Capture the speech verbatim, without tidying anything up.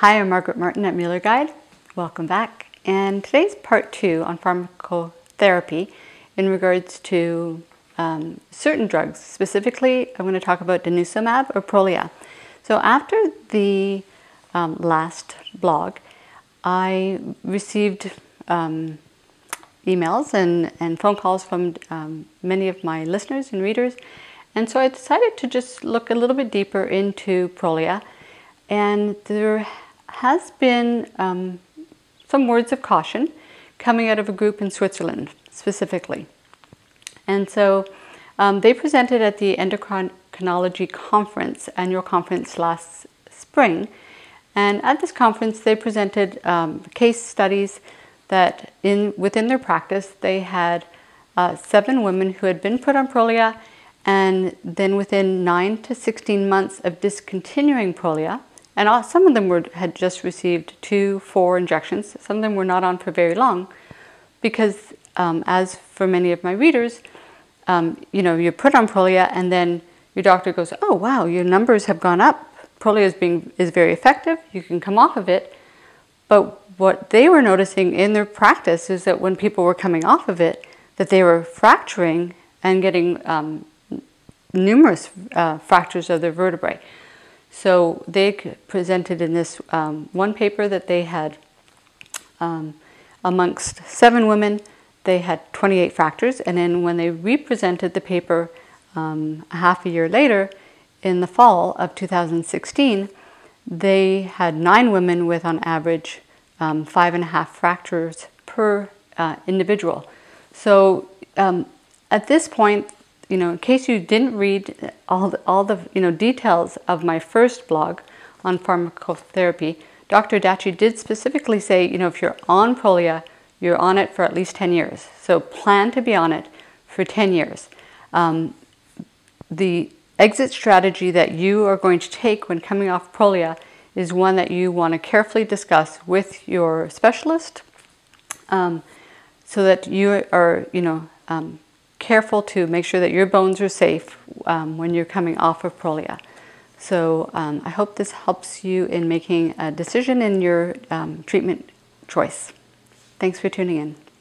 Hi, I'm Margaret Martin at Mueller Guide. Welcome back. And today's part two on pharmacotherapy in regards to um, certain drugs. Specifically, I'm going to talk about denosumab or Prolia. So after the um, last blog, I received um, emails and, and phone calls from um, many of my listeners and readers. And so I decided to just look a little bit deeper into Prolia. And there has been um, some words of caution coming out of a group in Switzerland specifically. And so um, they presented at the Endocrinology Conference, annual conference last spring. And at this conference, they presented um, case studies that in within their practice, they had uh, seven women who had been put on Prolia, and then within nine to sixteen months of discontinuing Prolia, and all, some of them were, had just received two, four injections. Some of them were not on for very long because, um, as for many of my readers, um, you know, you're put on Prolia and then your doctor goes, oh, wow, your numbers have gone up. Prolia is, being, is very effective. You can come off of it. But what they were noticing in their practice is that when people were coming off of it, that they were fracturing and getting um, numerous uh, fractures of their vertebrae. So they presented in this um, one paper that they had, um, amongst seven women, they had twenty-eight fractures. And then when they represented the paper um, a half a year later, in the fall of two thousand sixteen, they had nine women with, on average, um, five and a half fractures per uh, individual. So um, at this point, you know, in case you didn't read all the, all the you know details of my first blog on pharmacotherapy, Doctor Dachi did specifically say, you know, if you're on Prolia, you're on it for at least ten years. So plan to be on it for ten years. Um, the exit strategy that you are going to take when coming off Prolia is one that you want to carefully discuss with your specialist, um, so that you are, you know, um, careful to make sure that your bones are safe um, when you're coming off of Prolia. So um, I hope this helps you in making a decision in your um, treatment choice. Thanks for tuning in.